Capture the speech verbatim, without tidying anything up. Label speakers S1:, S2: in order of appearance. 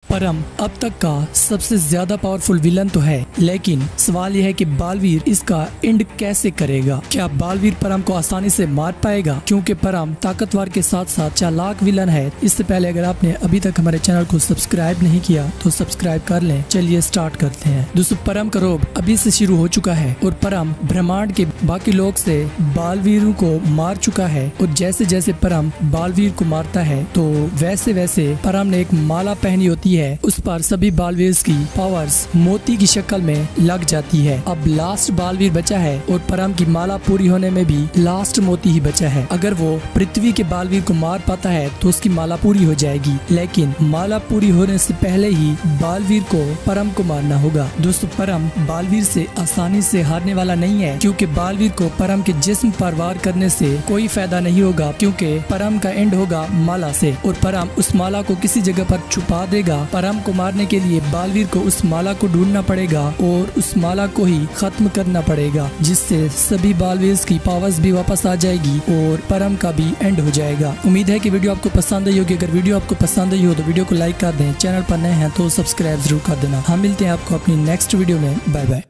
S1: परम अब तक का सबसे ज्यादा पावरफुल विलन तो है, लेकिन सवाल यह है कि बालवीर इसका एंड कैसे करेगा। क्या बालवीर परम को आसानी से मार पाएगा, क्योंकि परम ताकतवर के साथ साथ चालाक विलन है। इससे पहले अगर आपने अभी तक हमारे चैनल को सब्सक्राइब नहीं किया तो सब्सक्राइब कर लें। चलिए स्टार्ट करते हैं। दोस्तों, परम का रोब अभी से शुरू हो चुका है और परम ब्रह्मांड के बाकी लोग से बालवीर को मार चुका है। और जैसे जैसे परम बालवीर को मारता है तो वैसे वैसे परम ने एक माला पहनी होती है, उस पर सभी बालवीर की पावर्स मोती की शक्ल में लग जाती है। अब लास्ट बालवीर बचा है और परम की माला पूरी होने में भी लास्ट मोती ही बचा है। अगर वो पृथ्वी के बालवीर को मार पाता है तो उसकी माला पूरी हो जाएगी, लेकिन माला पूरी होने से पहले ही बालवीर को परम को मारना होगा। दोस्तों, परम बालवीर से आसानी से हारने वाला नहीं है, क्योंकि बालवीर को परम के जिस्म पर वार करने से कोई फायदा नहीं होगा, क्योंकि परम का एंड होगा माला से और परम उस माला को किसी जगह पर छुपा देगा। परम को मारने के लिए बालवीर को उस माला को ढूंढना पड़ेगा और उस माला को ही खत्म करना पड़ेगा, जिससे सभी बालवीर की पावर्स भी वापस आ जाएगी और परम का भी एंड हो जाएगा। उम्मीद है कि वीडियो आपको पसंद आई होगी। अगर वीडियो आपको पसंद आई हो तो वीडियो को लाइक कर दें, चैनल पर नए हैं तो सब्सक्राइब जरूर कर देना। हम मिलते हैं आपको अपनी नेक्स्ट वीडियो में। Bye bye.